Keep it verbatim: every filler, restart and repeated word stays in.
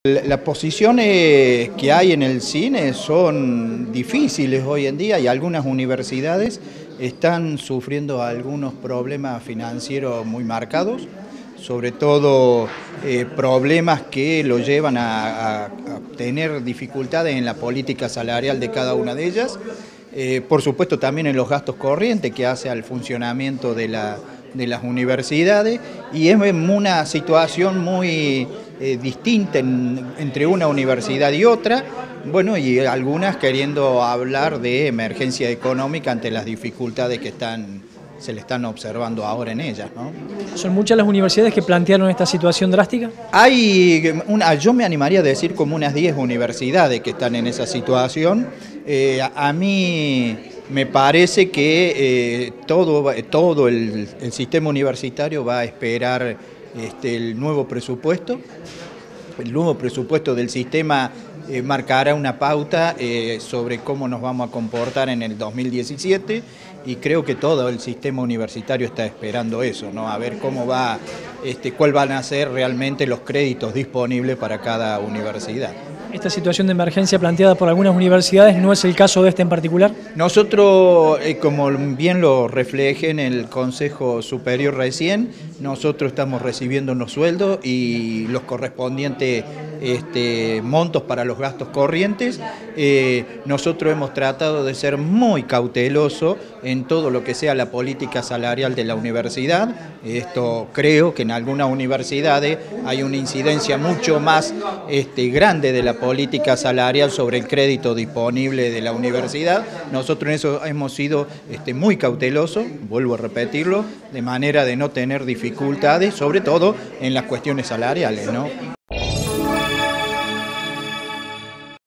Las posiciones que hay en el cine son difíciles hoy en día y algunas universidades están sufriendo algunos problemas financieros muy marcados, sobre todo eh, problemas que lo llevan a, a, a tener dificultades en la política salarial de cada una de ellas, eh, por supuesto también en los gastos corrientes que hace al funcionamiento de, la, de las universidades, y es una situación muy eh, distinta en, entre una universidad y otra, bueno, y algunas queriendo hablar de emergencia económica ante las dificultades que están, se le están observando ahora en ellas, ¿no? ¿Son muchas las universidades que plantearon esta situación drástica? Hay una, yo me animaría a decir como unas diez universidades que están en esa situación. Eh, a mí me parece que eh, todo, todo el, el sistema universitario va a esperar este, el nuevo presupuesto. El nuevo presupuesto del sistema eh, marcará una pauta eh, sobre cómo nos vamos a comportar en el dos mil diecisiete, y creo que todo el sistema universitario está esperando eso, ¿no? A ver cómo va, este, cuál van a ser realmente los créditos disponibles para cada universidad. ¿Esta situación de emergencia planteada por algunas universidades no es el caso de esta en particular? Nosotros, eh, como bien lo refleje en el Consejo Superior recién, nosotros estamos recibiendo unos sueldos y los correspondientes este, montos para los gastos corrientes. Eh, nosotros hemos tratado de ser muy cautelosos en todo lo que sea la política salarial de la universidad. Esto creo que en algunas universidades hay una incidencia mucho más este, grande de la política salarial sobre el crédito disponible de la universidad. Nosotros en eso hemos sido este, muy cautelosos, vuelvo a repetirlo, de manera de no tener dificultades, sobre todo en las cuestiones salariales, ¿no?